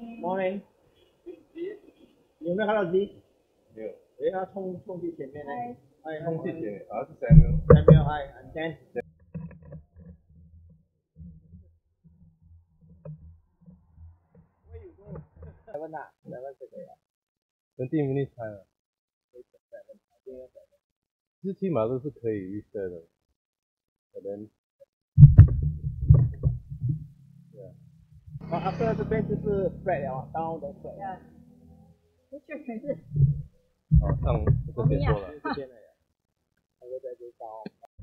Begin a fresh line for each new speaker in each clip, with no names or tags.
Morning。有没有看到鸡？
没有。
诶，要冲去前面呢。哎，
冲去前面，啊是Samuel。
Samuel，嗨，I'm Dan。7 啊，7是可以啊。
20 minutes time 啊。其实起码都是可以预设的，可能。对啊。
after 这边就是 flat 了 ，down 的 flat。
这全是。
哦，上这边过了。
这边的呀，那个在这高。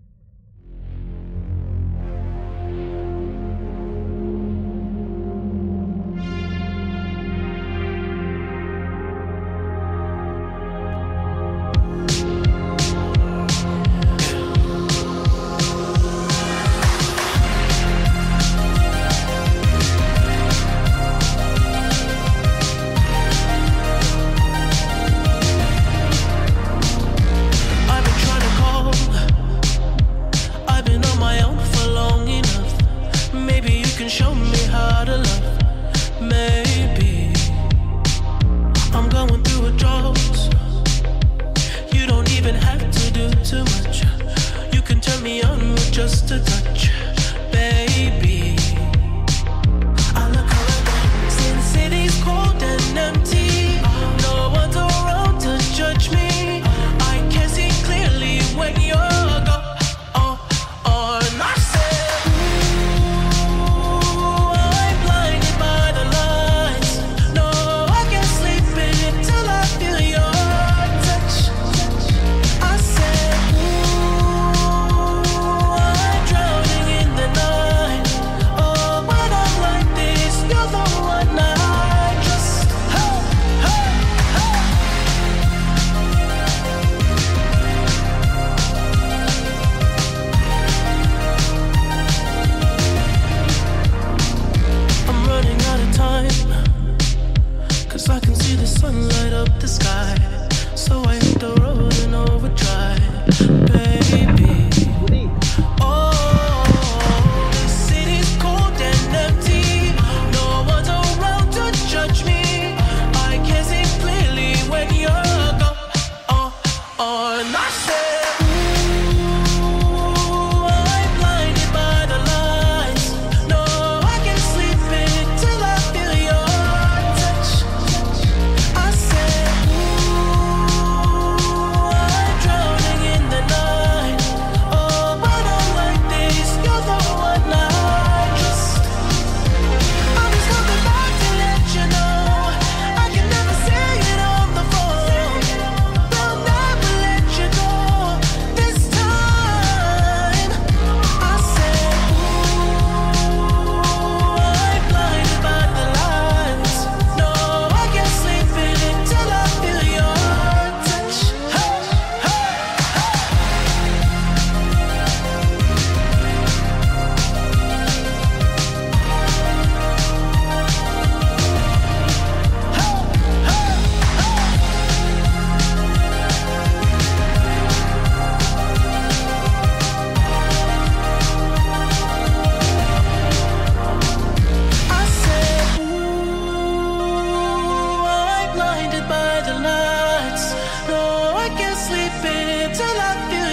Just a touch, baby. I look around since city's cold and empty. No one's around to judge me. I can see clearly when you're gone. And I said, ooh, I'm blinded by the lights. No, I can't sleep until I feel your touch. I said, I can see the sun light up the sky, so I hit the road and overdrive, baby. Oh, the city's cold and empty. No one's around to judge me. I can see clearly when you're gone. And I said, ooh, I'm blinded by the lights. No, I can't sleep until I feel your touch. I said, ooh, I'm drowning in the night. Oh, when I'm like this, you're the one I trust. I'm just coming back to let you know I can never say it on the phone. They'll never let you go this time. I said, ooh, I'm blinded by the lights. No, I can't sleep until I feel your touch. Hey, hey, I said, ooh, I'm blinded by the lights. No, I can't sleep until I feel